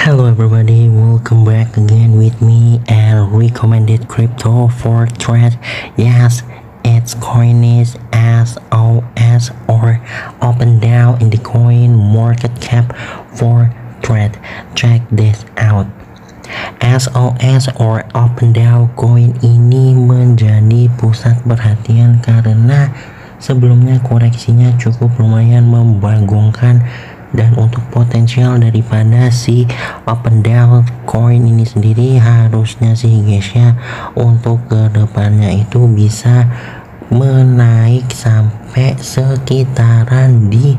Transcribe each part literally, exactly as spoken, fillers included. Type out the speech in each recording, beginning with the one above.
Hello everybody, welcome back again with me and recommended crypto for trade. Yes, it's coin is S O S or up and down in the coin market cap for trade. Check this out. S O S or up and down coin ini menjadi pusat perhatian karena sebelumnya koreksinya cukup lumayan membagongkan. Dan untuk potensial daripada si up and down coin ini sendiri harusnya sih guys ya, untuk kedepannya itu bisa menaik sampai sekitaran di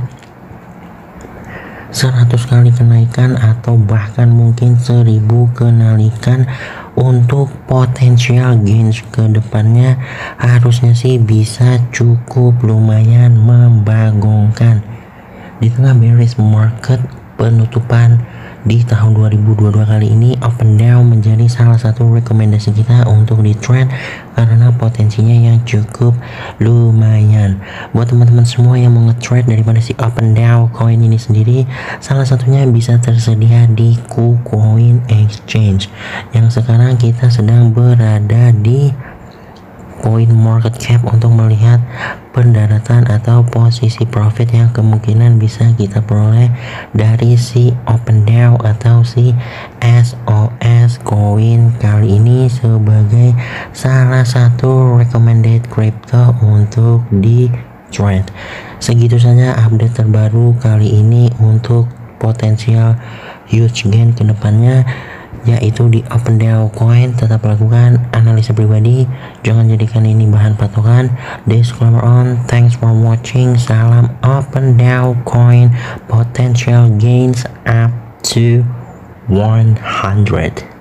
seratus kali kenaikan atau bahkan mungkin seribu kenaikan. Untuk potensial gains kedepannya harusnya sih bisa cukup lumayan membagongkan. Di tengah bearish market penutupan di tahun dua ribu dua puluh dua kali ini, up and down menjadi salah satu rekomendasi kita untuk di trade karena potensinya yang cukup lumayan. Buat teman-teman semua yang mau nge-trade daripada si up and down coin ini sendiri, salah satunya bisa tersedia di KuCoin Exchange yang sekarang kita sedang berada di coin market cap untuk melihat pendaratan atau posisi profit yang kemungkinan bisa kita peroleh dari si up and down atau si S O S coin kali ini sebagai salah satu recommended crypto untuk di trade. Segitu saja update terbaru kali ini untuk potensial huge gain kedepannya, yaitu di up and down coin. Tetap lakukan analisa pribadi, jangan jadikan ini bahan patokan. Disclaimer on, thanks for watching. Salam up and down coin, potential gains up to one hundred.